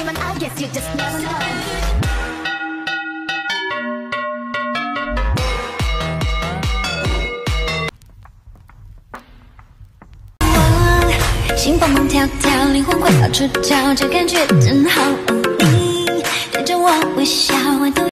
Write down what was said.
하지만 I guess you just never know.心蹦蹦跳跳，灵魂快要出窍，这感觉真好。你对着我微笑，我都。